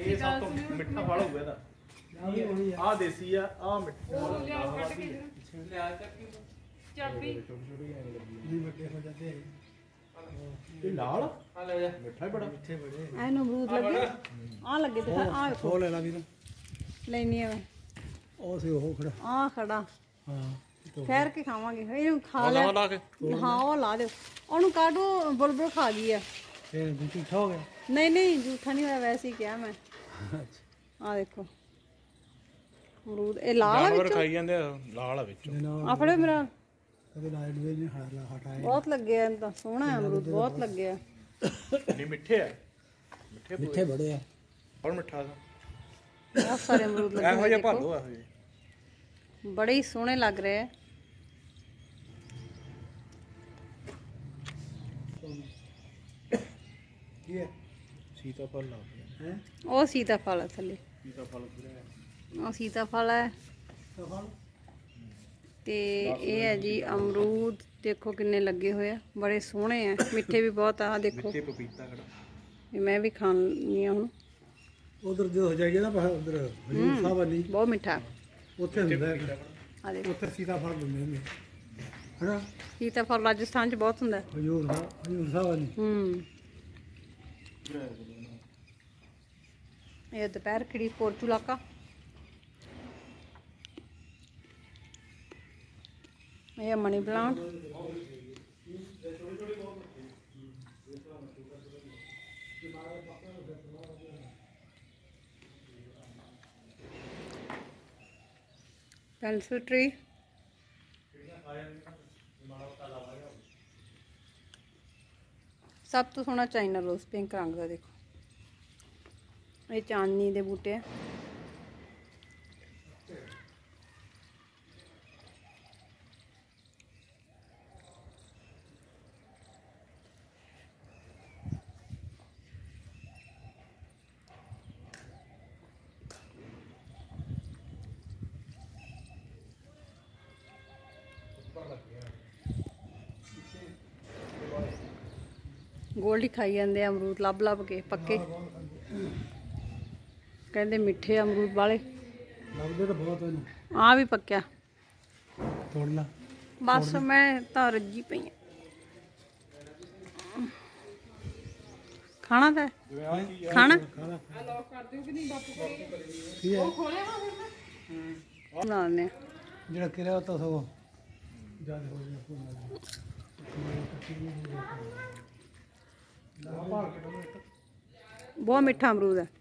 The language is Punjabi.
ਇਹ ਸਭ ਤੋਂ ਮਿੱਠਾ ਫਲ ਹੋਊਗਾ ਇਹਦਾ। ਆ ਦੇਸੀ ਆ, ਆ ਮਿੱਠਾ ਚਾਬੀ ਇਹ ਲਾਲ ਮਿੱਠਾ ਹੀ ਬੜਾ। ਐਨੂੰ ਅਮਰੂਦ ਲੱਗੇ ਆ ਲੱਗੇ ਤੇ ਆ ਵੇਖੋ ਉਹ ਲੈ ਲਾ ਵੀਰ ਲੈਣੀ ਆ ਉਹ ਸੀ ਉਹ ਖੜਾ ਆ ਖੜਾ ਹਾਂ ਠਹਿਰ ਕੇ ਖਾਵਾਂਗੇ ਇਹਨੂੰ ਖਾ ਲੈ ਹਾਂ ਉਹ ਲਾ ਦਿਓ ਉਹਨੂੰ ਕਾਢੋ ਬੁਲਬੁਲ ਖਾ ਗਈ ਆ ਫੇਰ ਝੂਠਾ ਹੋ ਗਿਆ ਨਹੀਂ ਨਹੀਂ ਝੂਠਾ ਨਹੀਂ ਹੋਇਆ ਵੈਸੇ ਹੀ ਕਿਹਾ ਮੈਂ ਆ ਦੇਖੋ ਅਮਰੂਦ ਇਹ ਲਾਲ ਆ ਵਿੱਚੋਂ ਖਾਈ ਜਾਂਦੇ ਲਾਲ ਆ ਵਿੱਚੋਂ ਆ ਫੜੋ ਮੇਰਾ ਕਦੇ ਲਾਈਟ ਵੇ ਨਹੀਂ ਹਟਾਇਆ ਬਹੁਤ ਲੱਗੇ ਆ ਤਾਂ ਸੋਹਣਾ ਹੈ ਅਮਰੂਦ ਬਹੁਤ ਲੱਗੇ ਆ ਨਹੀਂ ਮਿੱਠੇ ਆ ਮਿੱਠੇ ਬੜੇ ਆ ਔਰ ਮਿੱਠਾ ਦਾ ਬਹੁਤ ਸਾਰੇ ਅਮਰੂਦ ਲੱਗੇ ਇਹੋ ਜਿਹਾ ਭਾਲੋ ਇਹੋ ਜਿਹੇ बड़े ही सोहने लग रहे हैं ये सीताफल ला हैं ਉਹ ਸੀਤਾਫਲ ਹੈ ਥੱਲੇ सीताफल ਉਹ ਸੀਤਾਫਲ ਹੈ ਤੇ ਇਹ ਹੈ ਜੀ ਅਮਰੂਦ ਦੇਖੋ ਕਿੰਨੇ ਲੱਗੇ ਹੋਏ ਆ ਬੜੇ ਸੋਹਣੇ ਆ ਮਿੱਠੇ ਵੀ ਬਹੁਤ ਆ ਦੇਖੋ मिट्टे पपीता खड़ा ਇਹ ਮੈਂ ਵੀ ਖਾਣੀ ਆ ਹੁਣ उधर जो हो जाएगी ना उधर हजूर साहब वाली ਬਹੁਤ ਮਿੱਠਾ ਉੱਥੇ ਹੁੰਦਾ ਹੈ ਆ ਦੇਖੋ ਉੱਥੇ ਸੀਤਾਫਲ ਦਿੰਦੇ ਹੁੰਦੇ ਹੈਨਾ ਸੀਤਾਫਲ ਰਾਜਸਥਾਨ ਚ ਬਹੁਤ ਹੁੰਦਾ ਹਜੂਰ ਸਾਹਿਬ ਵਾਲੀ ਇਹ ਦੁਪਹਿਰ ਖੜੀ ਪੋਰਚੂਲਾਕਾ ਇਹ ਮਨੀ ਪਲਾਂਟ पेंसिल ट्री सब तो सोहना चाइना रोज पिंक रंग का देखो ये चांदनी दे बूटे गोल्ड ही खाई जाते अमरूद लभ लभ के पक्के कहते मिठे अमरूद वाले ਲੱਗਦੇ ਤਾਂ ਬਹੁਤ ਹਨ आ भी पक्या ਤੋੜ ਲਾ बस मैं तो रजी पई खाना था खाना ਕੀ ਹੈ बना लेने ਜਿਹੜਾ ਕਿਰਿਆ ਤਾਂ ਸੋ ਜਿਆਦਾ ਹੋ ਗਿਆ बहुत मीठा अमरूद है